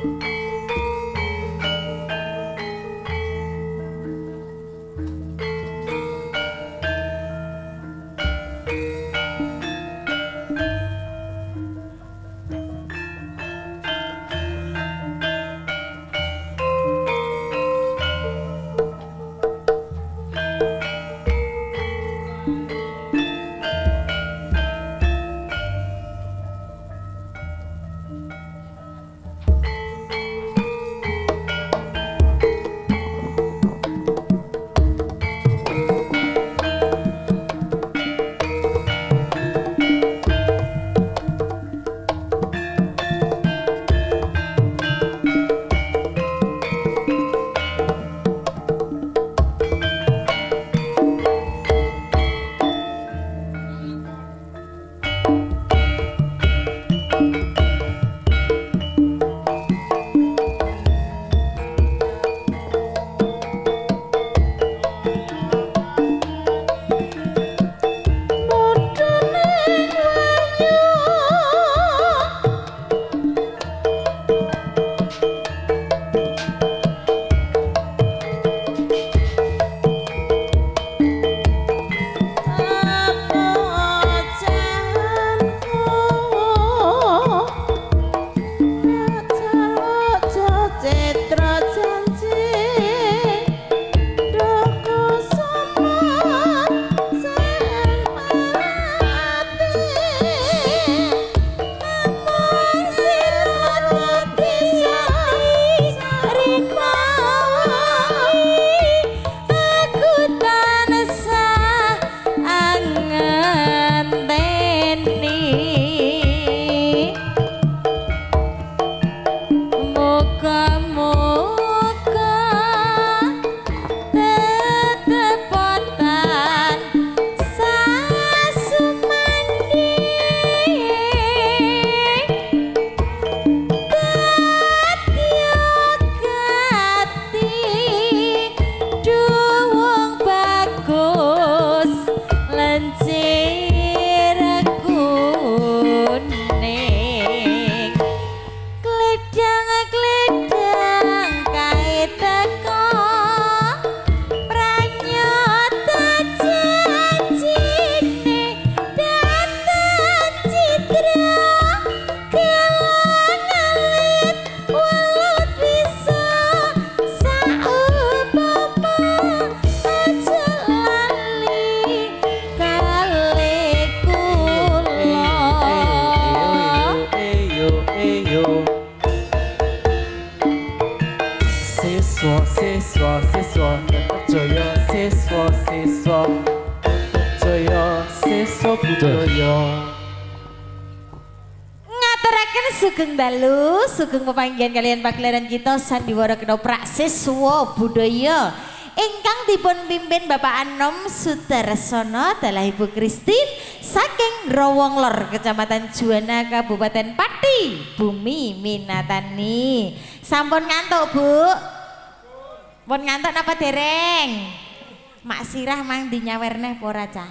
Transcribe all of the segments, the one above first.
Ngaturaken sugeng dalu, sugeng pepanggihan kalian pagelaran kita sandiwara kedoprak siswa budaya ingkang dipun pimpin Bapak Anom Sudarsono dalah Ibu Kristin saking Growong Lor Kecamatan Juwana Kabupaten Pati Bumi Minatani. Sampun ngantuk Bu? Pun ngantuk napa dereng? Mak sirah mang dinyawerneh pora cah.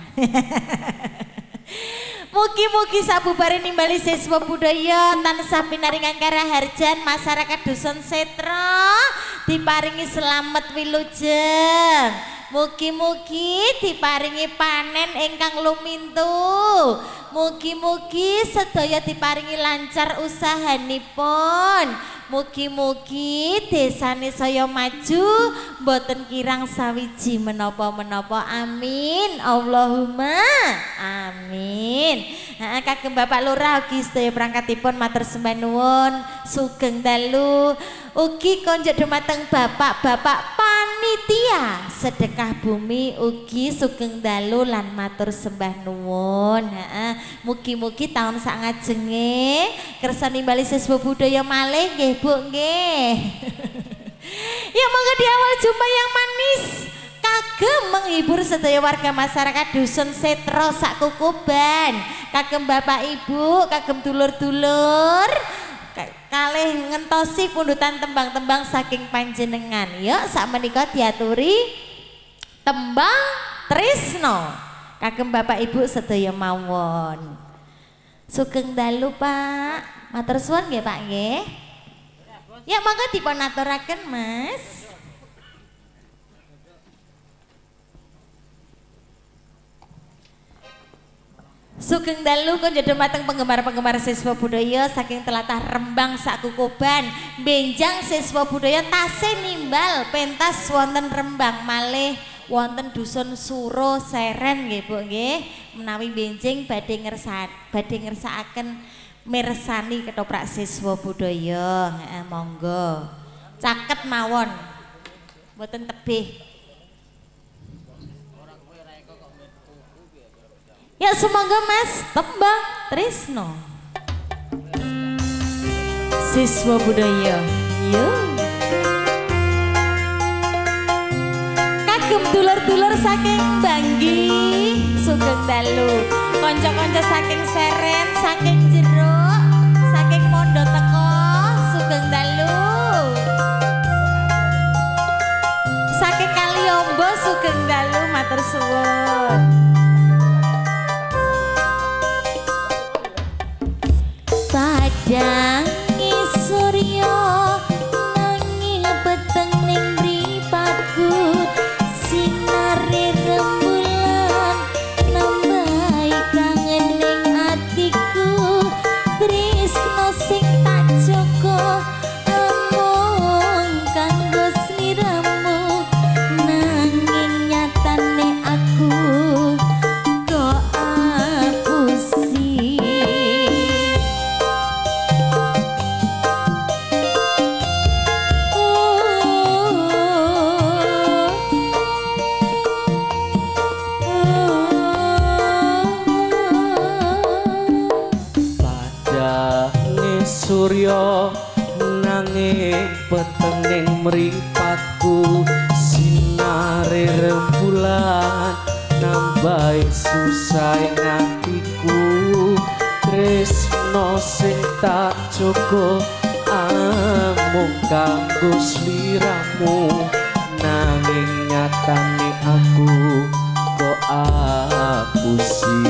Mugi-mugi sabubare nimbali siswa budaya tansah pinaringan karaharjan masyarakat Dusun Setra diparingi selamat wilujeng. Mugi-mugi diparingi panen ingkang lumintu. Mugi-mugi sedaya diparingi lancar usahanipun. Mugi-mugi desane saya maju mboten kirang sawiji menapa-menapa. Amin. Allahumma amin. Kagem Bapak Lurah ugi sedaya perangkatipun matur sembah nuwun sugeng dalu. Ugi konjuk dumateng bapak-bapak panitia sedekah bumi ugi sugeng dalu lan matur sembah nuwun. Mugi-mugi taun sak ngajenge kersa nimbali siswa budaya malih nggih Bu nggih. Ya monggo di awal jumpa yang manis kagem menghibur sedaya warga masyarakat Dusun Setra sak Kukuban, kagem Bapak Ibu, kagem dulur-dulur kalih ngentosi pundutan tembang-tembang saking panjenengan. Ya sakmenika diaturi tembang tresno kagem Bapak Ibu sedaya mawon. Sugeng dalu Pak. Matur suwun nggih Pak nggih. Ya monggo dipun aturaken Mas. Sugeng dalu konjo dumateng penggemar-penggemar siswa budaya saking telatah Rembang Sakukuban benjang siswa budaya tasih nimbal pentas wonten Rembang malih wonten dusun Suro Seren nggih Bu nggih menawi benjing badhe ngersakaken mirsani ketoprak siswa budaya monggo caket mawon mboten tebih. Ya semoga Mas Tembang Trisno siswa budaya yuk kagem dulur-dulur saking Banggi sugeng dalu konco-konco saking Seren saking Jeruk saking Mondo Teko sugeng dalu saking Kaliombo sugeng dalu matur suwun. Padang Surya nanging peteng ning mripatku sinare rembulan nambahi kangen ning atiku tresno sing tak jaga amung kanggo sliramu nanging nyatane aku kok apusi. Surya nanging peteng ning mripatku sinare rembulan nambahi susah atiku tresno sing tak jaga amung kanggo sliramu nanging nyatane aku kok apusi.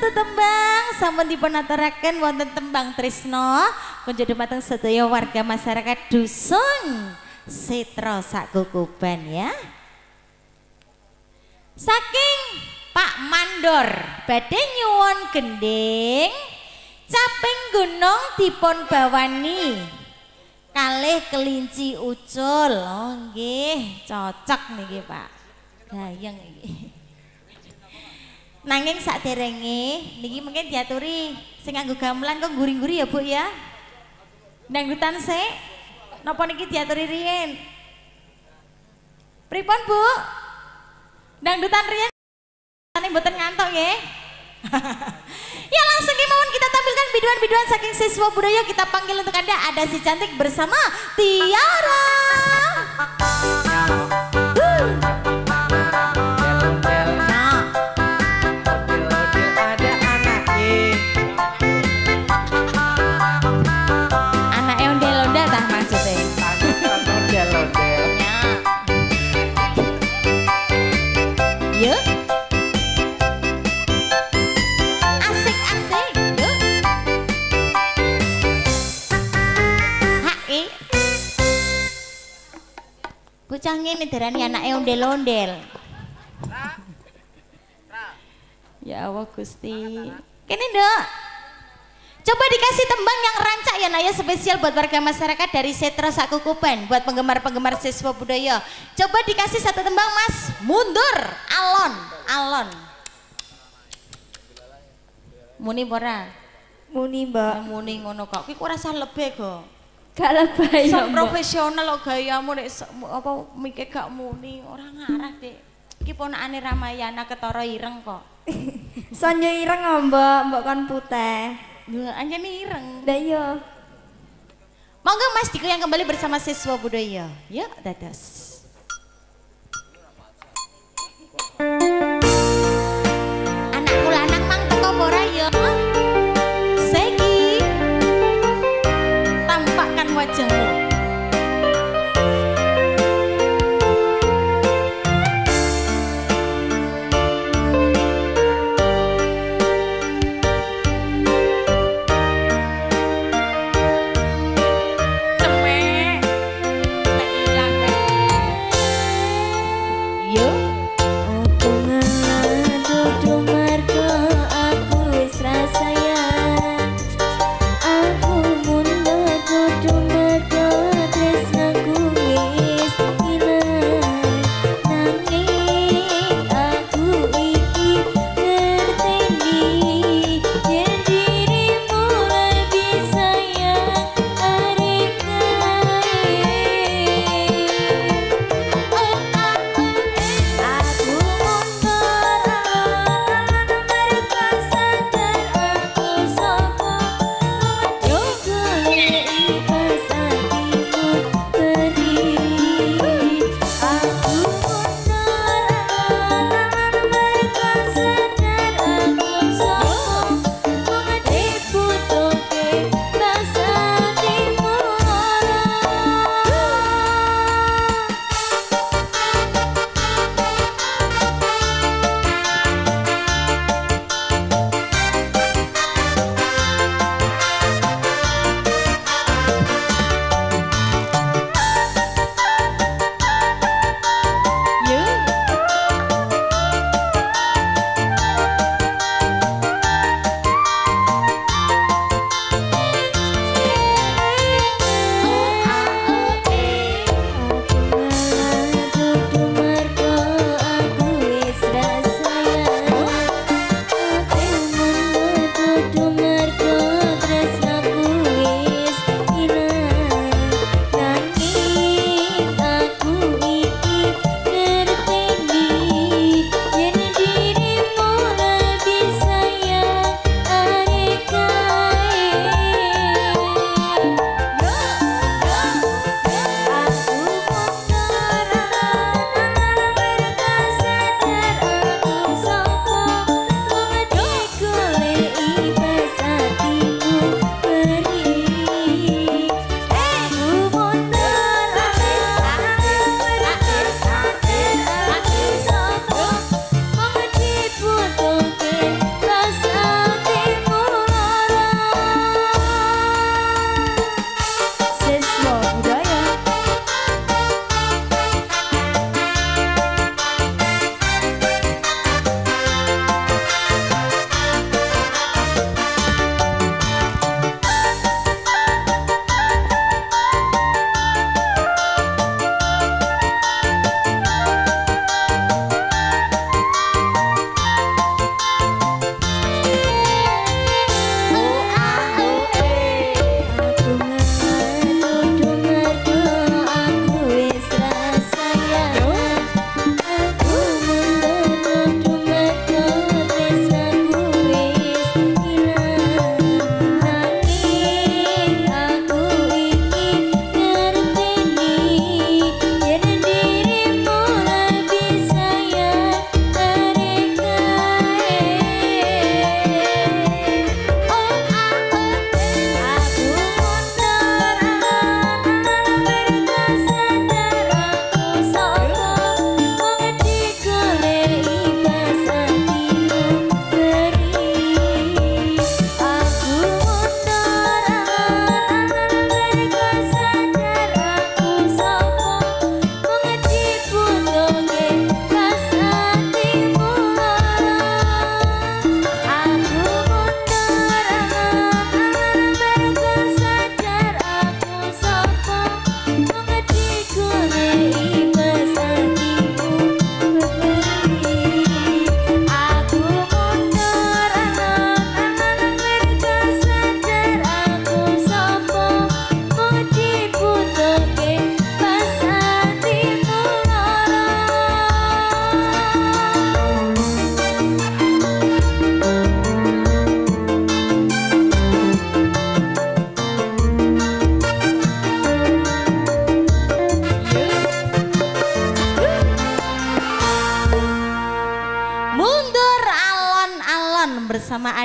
tembang sampun dipun aturaken wonten tembang tresno kunjuk dumateng sedaya warga masyarakat dusun Setra Sakukuban ya. Saking Pak Mandor badhe nyuwun gending caping gunung dipun bawani kalih kelinci ucul. Oh nggih cocok niki Pak gayeng iki. Nanging saderenge niki mungkin diaturi sing nganggo gamelan kok guri-guri ya Bu ya. Dangdutan sik. Napa niki diaturi riyen? Pripun Bu? Dangdutan riyen ane mboten ngantuk nggih. Ya langsung kemauan kita tampilkan biduan-biduan saking siswa budaya kita panggil untuk Anda ada si cantik bersama Tiara. Bocah ngene darani anake ondel-ondel. Ya Allah Gusti. Kene Nduk. Coba dikasih tembang yang rancak ya Naya spesial buat warga masyarakat dari Setra Sakukuban, buat penggemar-penggemar siswa budaya. Coba dikasih satu tembang Mas. Mundur, alon, alon. Muni ora? Muni Mbak. Muni ngono kok. Kuwi ora usah lebih kok. Gak lebay ya, profesional kok gayamu nek apa mikir gak muni ora ngarah, Dik. Iki ponakane Ramayana ketara ireng kok. Sonyo ireng Mbak, Mbak kan putih. Lho, anjene ireng. Lah iya. Monggo Mas Diko yang kembali bersama siswa budaya. Yuk, dados. Anakku lanang mang teko ora ya? Segi. Tampakkan wajahmu. Aku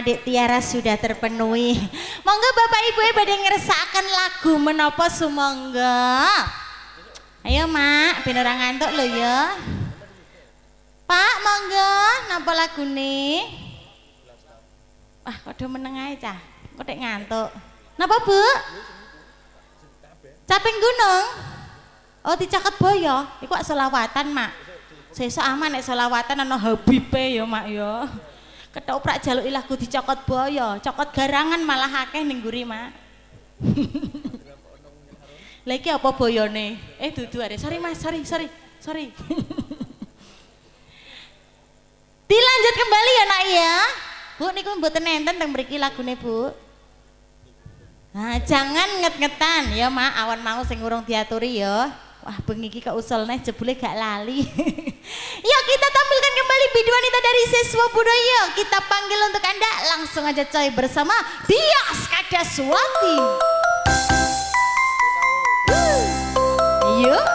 adik Tiara sudah terpenuhi. Monggo Bapak Ibu pada ngeresakan lagu menapa sumangga. Ayo Mak, ben ora ngantuk lho ya. Pak, monggo napa lagune? Wah, kok meneng ae cah. Kok tek ngantuk. Napa, Bu? Caping gunung. Oh, dicaket boyo. Iku kok selawatan, Mak. Sesuk aman nek selawatan ana habibe ya, Mak ya. Ketoprak jaluk lagu dicokot boyo, cokot garangan malah akeh ning nguri, Mak. Lah iki apa boyone? Dudu are. Sorry Mas, sorry. Dilanjut kembali ya Nak ya. Bu niku mboten enten teng mriki lagune, Bu. Nah, jangan nget-ngetan ya, Mak. Awan mau sing urung diaturi ya. Wah, bengi iki kok usulne jebule gak lali. Yuk kita tampilkan kembali bidu wanita dari Siswa Budaya. Kita panggil untuk Anda langsung aja coy bersama Dias Kadaswati. Yuk.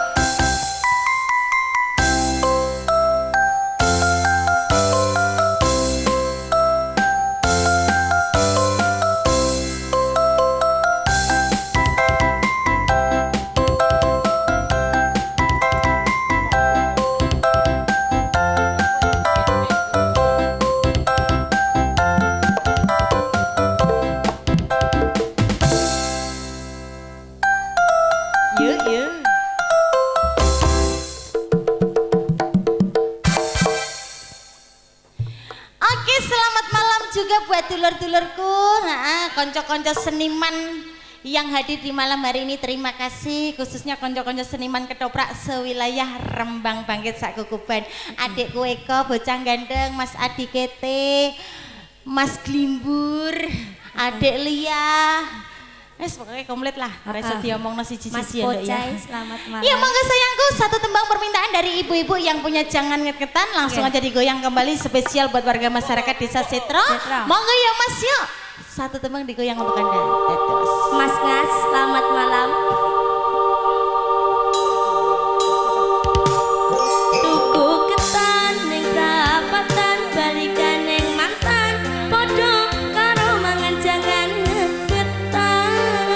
Dulur-dulurku, konco-konco seniman yang hadir di malam hari ini, terima kasih khususnya konco-konco seniman ketoprak sewilayah Rembang Bangkit Sakukuban. Adikku Eko, bocah gandeng, Mas Adi Kete, Mas Glimbur, Adik Lia. Pokoknya komplit lah, ora iso diomongno siji-siji ya. Selamat malam. Iya monggo sayangku, satu tembang permintaan dari ibu-ibu yang punya jangan nget-ngetan langsung aja digoyang kembali spesial buat warga masyarakat Desa Setro. Monggo ya Mas yuk. Satu tembang digoyang untuk Anda. Tetes. Mas Ngas, selamat malam. Tuku ketan ning rapatan balikan ning mantan padha karo mangan jangan nget-ngetan.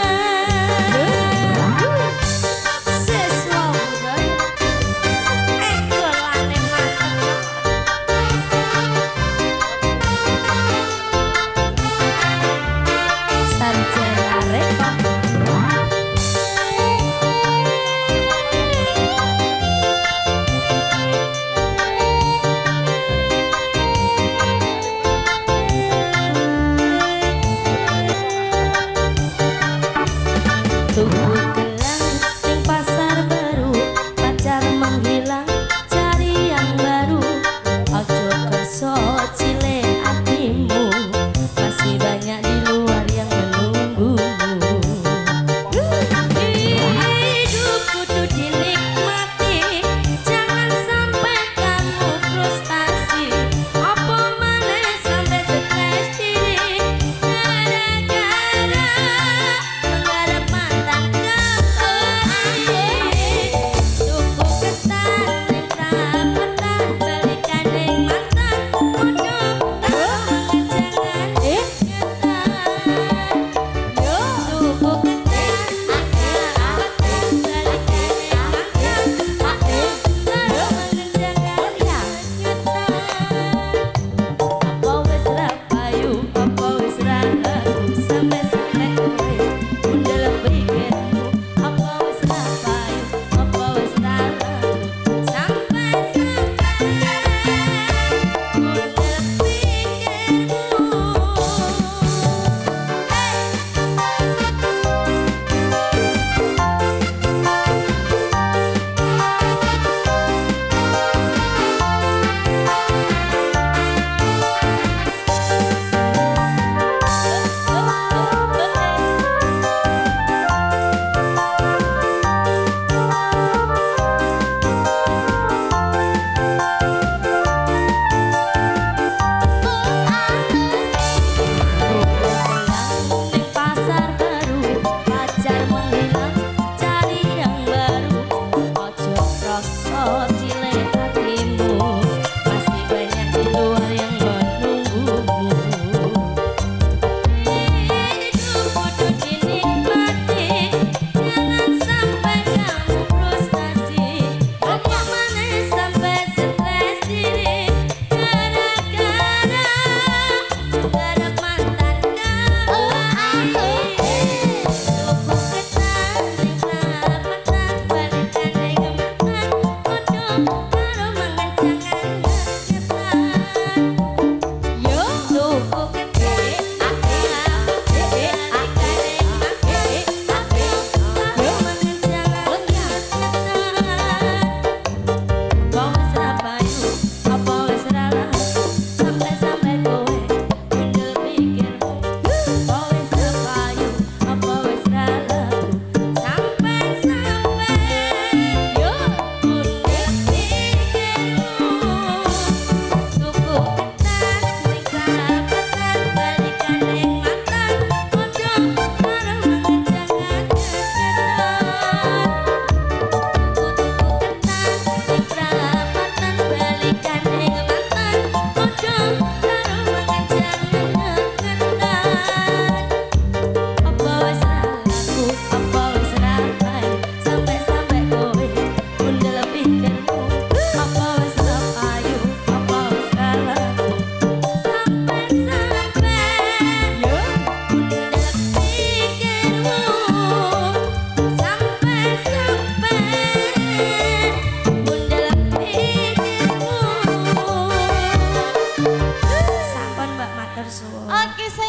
Siswa budaya. Golane mantep. Sarjana rekor.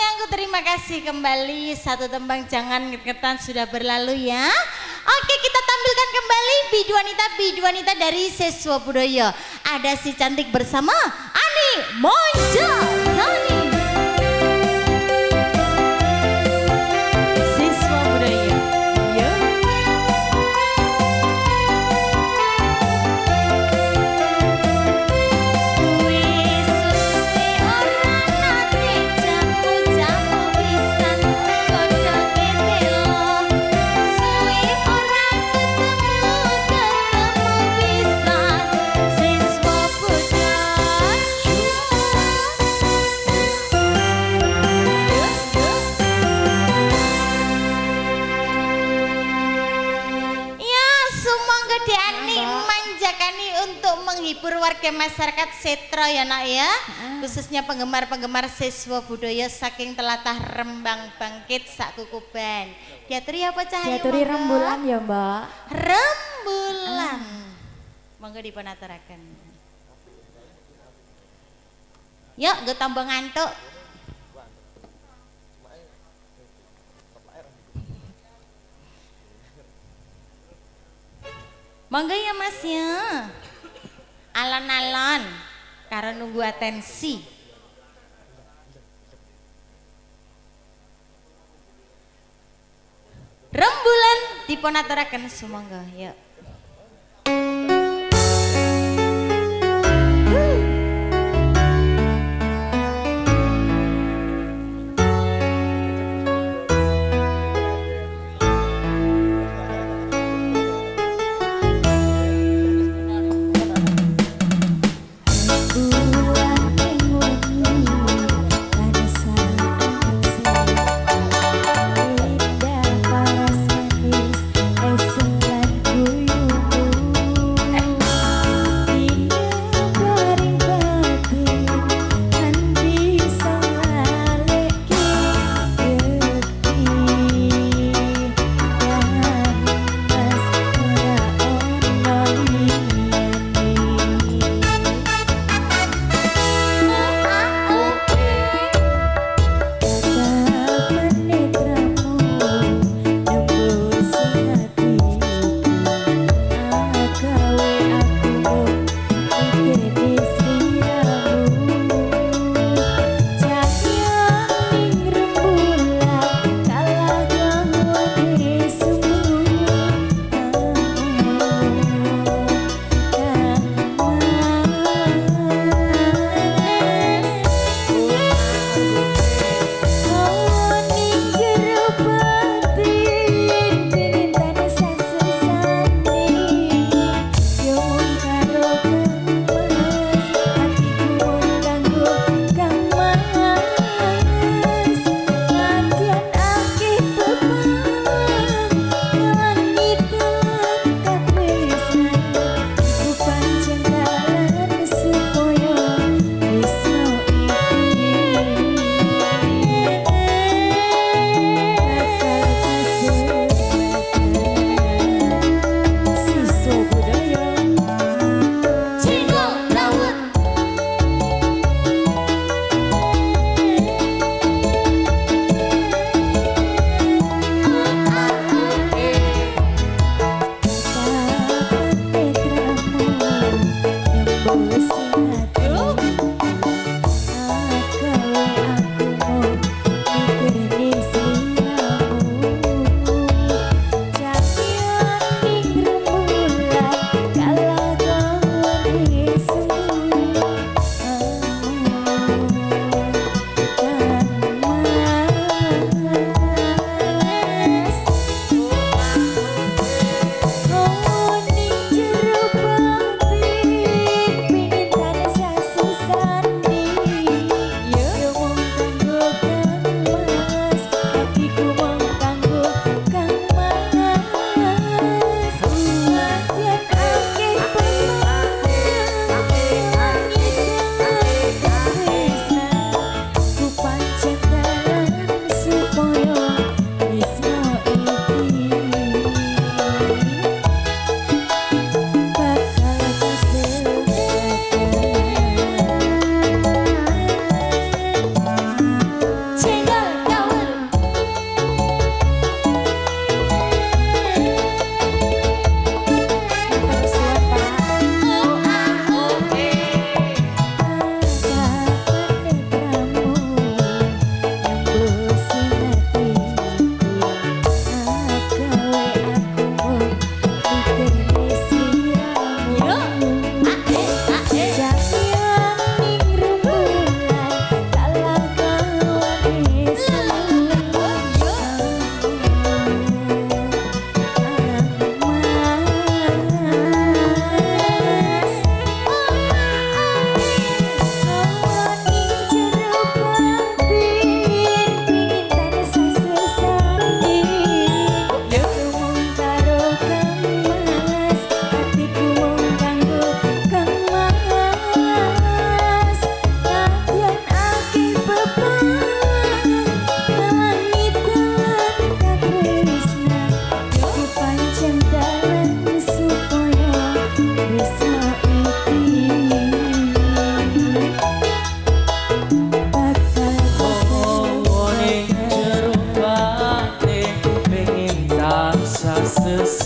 sayangku, terima kasih kembali. Satu tembang jangan ngetan sudah berlalu ya. Oke, kita tampilkan kembali bidu wanita dari Siswa Budaya. Ada si cantik bersama Ani Monja Nani. Siswa Budaya. Ya. Menghibur warga masyarakat Setro ya nak ya, khususnya penggemar-penggemar Siswa Budaya saking telatah Rembang Bangkit sak Kukuban. Diaturi apa Cahayu? Diaturi rembulan ya mbak. Rembulan. Monggo dipun aturaken. Yuk, gue tambah ngantuk. Monggo ya mas ya. Alon-alon karena nunggu atensi. Rembulan dipun aturaken sumangga ya. Indah paras manis, esengan kuyu.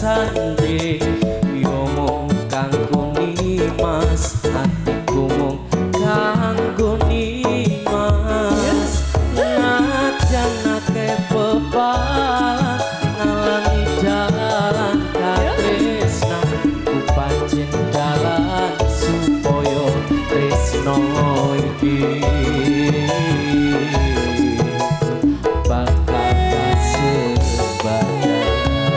sanding yo mung kanggo nimas atiku mung kanggo nimas ngajak pepalan ngalangi jalan katresna ku pancen dalan supaya tresno iki bakal kasembayan.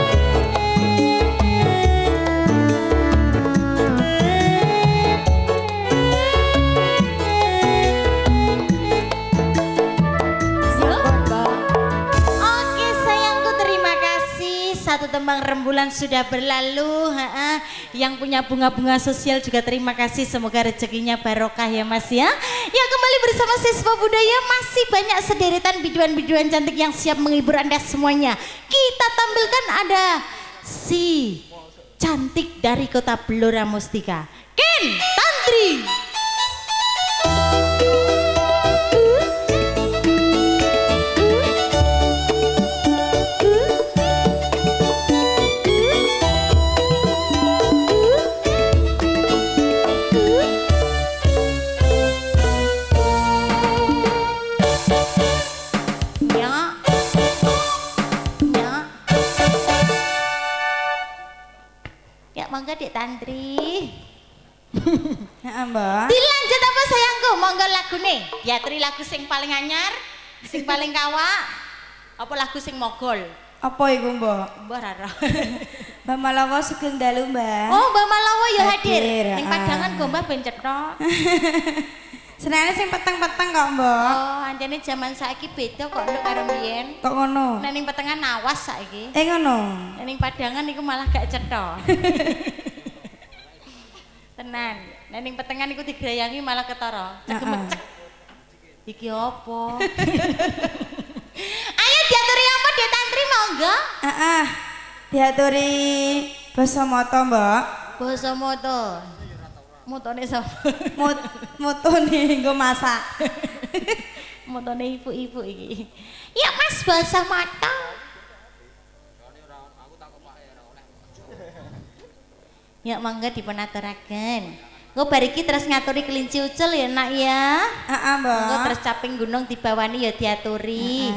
Oke sayangku, terima kasih. Satu tembang rembulan sudah berlalu. Yang punya bunga-bunga sosial juga terima kasih. Semoga rezekinya barokah ya Mas ya. Ya, kembali bersama Siswa Budaya, masih banyak sederetan biduan-biduan cantik yang siap menghibur Anda semuanya. Kita tampilkan ada si cantik dari kota Blora Mustika, Ken Tantri. Monggo Dik Tantri. Heeh, Mbak. Dilanjut apa sayangku? Monggo lagune. Ya Tri, lagu sing paling anyar, sing paling kawak. Apa lagu sing mogol? Apa iku, Mbak? Mbah ra. Mbak Malawa sugeng dalu, Mbak. Oh, Mbak Malawa ya hadir. Hadir, Ning padangan go Mbah ben cetok. Senengane sing peteng-peteng kok, Mbak. Oh, anjene zaman saiki beda kok nduk karo biyen. Kok ngono? Nek ning petengan awas saiki. Ngono. Nek ning padangan iku malah gak cetok. Tenan. Nek ning petengan iku digrayangi malah ketara. Cegemecek. Iki apa? Ayo diaturi apa Dik Tantri monggo? Heeh. Diaturi basa mata, Mbak. Basa moto. Motone sapa? Motone nggo masak. Motone ibu-ibu iki. Ya Mas, basa mata. Ya mangga dipunaturaken. Engko bar iki terus ngaturi kelinci ucul ya Nak ya. Heeh, Mbak. Engko terus caping gunung dibawani ya diaturi.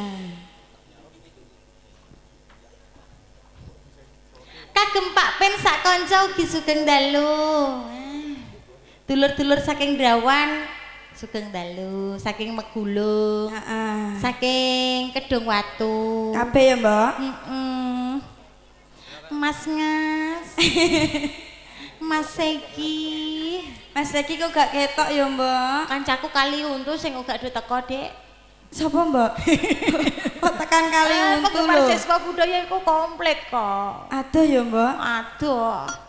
Kagem Pak Pen sak kanca ugi sugeng dalu. Dulur-dulur saking Drawan sugeng dalu, saking Megulung, saking Kedung Watu. Kabeh ya, Mbak? Mas Ngas. Mas Seki. Mas Seki kok gak ketok ya, Mbak? Kancaku kali untu sing uga do teko, Dek. Sapa, Mbak? Kok tekan kali untu lho. Siswa budaya iku komplit kok. Aduh ya, Mbak. Aduh.